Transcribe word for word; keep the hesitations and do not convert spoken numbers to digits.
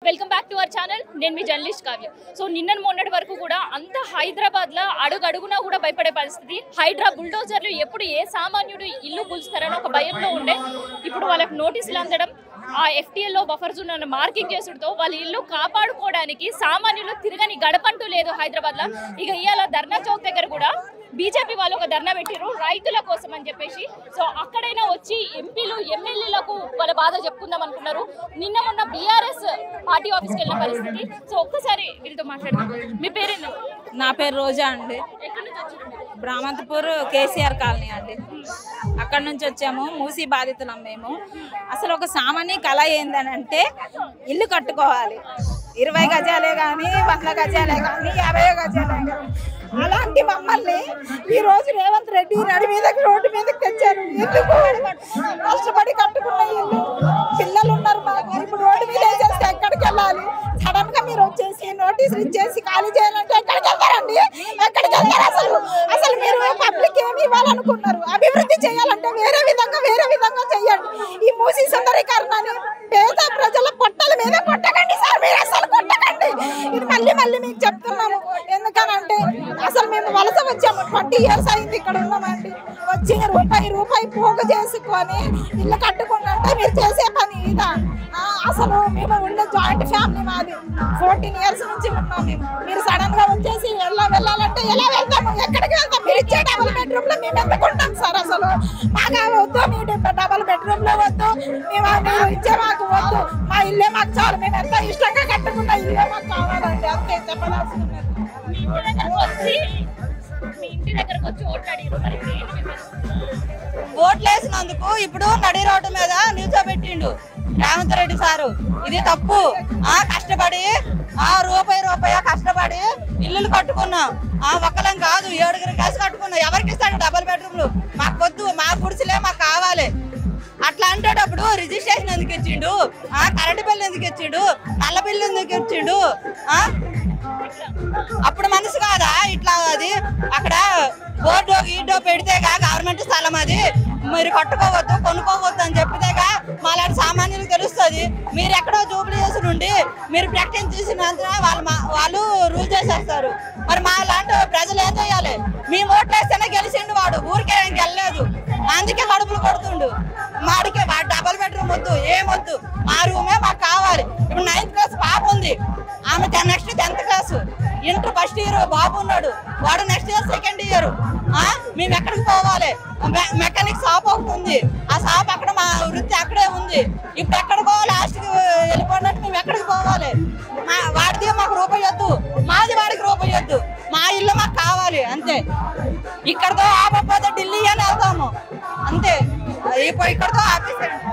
Welcome back to our channel. నేను మీ journalist Kavya. So నిన్న మొన్నటి వరకు కూడా అంత హైదరాబాద్లో అడుగడుగునా కూడా భయపడే పరిస్థితి. హైడ్రా బుల్డోజర్లు ఎప్పుడు ఏ సామాన్యుడు ఇల్లు కూల్స్తారని ఒక భయంలో ఉండే. ఇప్పుడు వాళ్ళకి నోటీసులు అందడం, ఆ ఎఫ్టీఎల్లో బఫర్స్ ఉన్న మార్కింగ్ చేసుడుతో వాళ్ళ ఇల్లు కాపాడుకోవడానికి సామాన్యులు తిరగని గడపంటూ లేదు హైదరాబాద్లో. ఇక ఇవాళ ధర్నా చౌక్ దగ్గర కూడా బీజేపీ వాళ్ళు ఒక ధర్నా పెట్టారు రైతుల కోసం అని చెప్పేసి. సో అక్కడైనా వచ్చి ఎంపీలు ఎమ్మెల్యేలకు వాళ్ళ బాధ చెప్పుకుందాం అనుకున్నారు. నిన్న మొన్న బీఆర్ఎస్ పార్టీ ఆఫీస్కి వెళ్ళిన పరిస్థితి. సో ఒక్కసారి వీళ్ళతో మాట్లాడదాం. మీ పేరేంటి? నా పేరు రోజా అండి. ఎక్కడి నుంచి వచ్చారు? బ్రాహ్మణపూర్ కేసీఆర్ కాలనీ అండి. అక్కడ నుంచి వచ్చాము. మూసి బాధితులం మేము. అసలు ఒక సామాన్య కళ ఏందని అంటే ఇల్లు కట్టుకోవాలి. ఇరవై గజాలే కానీ వంద గజాలే కానీ యాభై గజాలే కానీ అలాంటి మమ్మల్ని ఈ రోజు రేవంత్ రెడ్డి నడి మీదకి రోడ్డు మీదకి తెచ్చారు. ఎందుకు? కష్టపడి కట్టుకున్న ఇల్లు, పిల్లలు ఉన్నారు మాకు. ఇప్పుడు రోడ్డు మీద వేసేస్తే ఎక్కడికి వెళ్ళాలి? సడన్ గా మీరు వచ్చేసి నోటీసులు ఇచ్చేసి ఖాళీ చేయాలంటే ఎక్కడికి వెళ్తారండి? ఎక్కడికి వెళ్తారు? అసలు అసలు మీరు పబ్లిక్ ఏమి ఇవ్వాలనుకున్నారు? అభివృద్ధి చేయాలంటే వేరే విధంగా వేరే విధంగా చెయ్యండి. ఈ మూసి సుందరీకరణని పేద ప్రజల పొట్టల మీద కొట్టకండి సార్, మీరు అసలు కొట్టకండి. ఇది మళ్ళీ మళ్ళీ మీకు చెప్తున్నాము. ఎందుకనంటే అసలు మేము వలస వచ్చాము. ట్వంటీ ఇయర్స్ అయింది ఇక్కడ ఉన్నామండి. వచ్చి రూపాయి రూపాయి పోగు చేసుకొని ఇల్లు కట్టుకున్నంటే మీరు చేసే పని ఇదా? అసలు మేము ఉండే జాయింట్ ఫ్యామిలీ మాది. ఫోర్టీన్ ఇయర్స్ నుంచి ఉన్నాం మేము. మీరు సడన్ గా వచ్చేసి ఎలా వెళ్ళాలంటే ఎలా వెళ్తాము? ఎక్కడికి వెళ్తాం? మీరు ఇచ్చే డబుల్ బెడ్రూమ్ లో మేము ఎందుకుంటాం సార్? అసలు మాకు వద్దు, మీ డబుల్ బెడ్రూమ్ లో వద్దు, మేము మీరు ఇచ్చే మాకు వద్దు. మా ఇల్లే మాకు చాలు. మేము ఎంత ఇష్టంగా కట్టుకున్న ఇల్లే మాకు కావాలండి. అంతే చెప్పదలుచుకున్నది. మీ ఇంటి దగ్గరకు వచ్చి మీ ఇంటి దగ్గరకు వచ్చి ఓట్లాడారు. మరి ఓట్లు వేసినందుకు ఇప్పుడు నడి రోడ్డు మీద నిల్చోబెట్టిండు రేవంత్ రెడ్డి సారు. ఇది తప్పు. ఆ కష్టపడి ఆ రూపాయి రూపాయి కష్టపడి ఇల్లులు కట్టుకున్నాం. ఆ ఒక్కలం కాదు, ఏడుగురు కలిసి కట్టుకున్నాం. ఎవరికి ఇస్తాడు డబుల్ బెడ్రూమ్లు? మాకు వద్దు, మా గుడిసెలే మాకు కావాలి. అట్లా అంటేటప్పుడు రిజిస్ట్రేషన్ ఎందుకు ఇచ్చిండు? ఆ కరెంటు బిల్లు ఎందుకు ఇచ్చిండు? నల్ల బిల్లు ఎందుకు ఇచ్చిండు? ఆ అప్పుడు మనసు కాదా ఇట్లా? అది అక్కడ బోర్డు గీడో పెడితేగా గవర్నమెంట్ స్థలం అది, మీరు కట్టుకోవద్దు కొనుక్కోవద్దు అని చెప్పితేగా మాలాంటి సామాన్యులకు తెలుస్తుంది. మీరు ఎక్కడో జూబ్లీ చేసి నుండి మీరు ప్రకటన తీసినంత వాళ్ళు వాళ్ళు రూల్ చేసేస్తారు. మరి మా లాంటి ప్రజలు ఏం చేయాలి? మీ ఓట్లు వేస్తేనే గెలిచిండు వాడు, ఊరికే ఏం గెలలేదు. అందుకే కడుపులు కొడుతుండు. మాడికే డబల్ బెడ్రూమ్ వద్దు, ఏమొద్దు, మా రూమే మాకు కావాలి. ఇప్పుడు నైన్త్ క్లాస్ పాప ఉంది, ఆమె next tenth class, inter first year బాబు ఉన్నాడు, వాడు నెక్స్ట్ ఇయర్ సెకండ్ ఇయర్. మేము ఎక్కడికి పోవాలి? మెకానిక్ షాప్ ఒకటి ఉంది, ఆ షాప్ అక్కడ మా వృత్తి అక్కడే ఉంది. ఇప్పుడు ఎక్కడ పోవాలి? లాస్ట్కి వెళ్ళిపోయినట్టు మేము ఎక్కడికి పోవాలి? మా వాడిది మాకు రూపాయి వద్దు, మాది వాడికి రూపాయి వద్దు. మా ఇల్లు మాకు కావాలి అంతే. ఇక్కడతో ఆపకపోతే ఢిల్లీ అని వెళ్తాము అంతే. ఇప్పుడు ఇక్కడతో